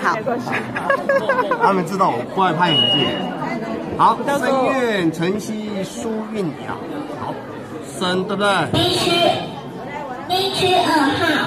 好。 他们知道我不爱拍影片。好，声苑晨曦书韵雅，好，声对不对 ？D 区2号。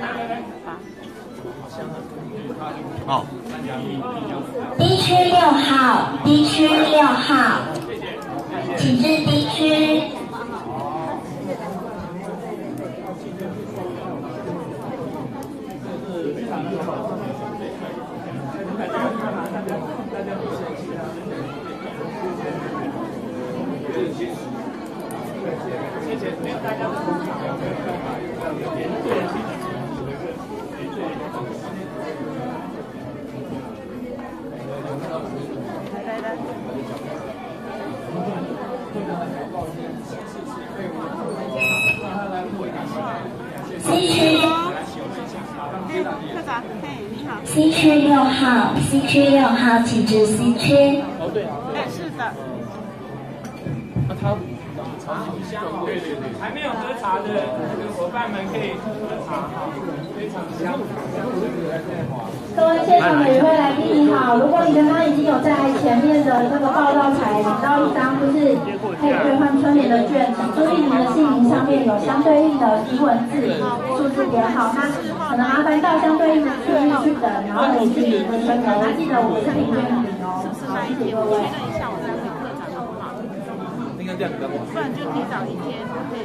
好。 D 区6号，D 区6号，请至 D 区。C 区6号 ，C 区6号，请至 C 区。 哦，对啊。哎，是的。那他对，还没有喝茶的那个伙伴们可以喝茶，非常香。 各位现场的与会来宾你好，如果你刚刚已经有在前面的那个报道台领到一张就是可以兑换春联的券，请注意您的姓名上面有相对应的英文字、数字点好，那可能麻烦到相对应的区域去等，然后领取您的春联。那记得我是领券领哦，好，谢谢各位。 确认一下我再回课堂好不好？ 应该这样比较好。 不然就提早一天可以。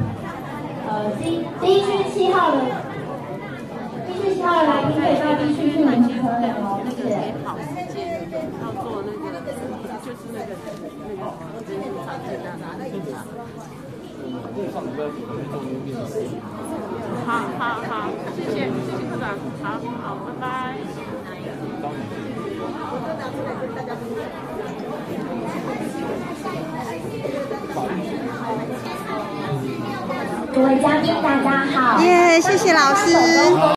D 区7号的。D 区7号的来宾可以到 D 区去领取春联哦，谢谢。 好时间要做那个，就是那个人数场最大的那个场。好，谢谢科长，好，拜拜。 各位嘉宾大家好。 耶，谢谢老师。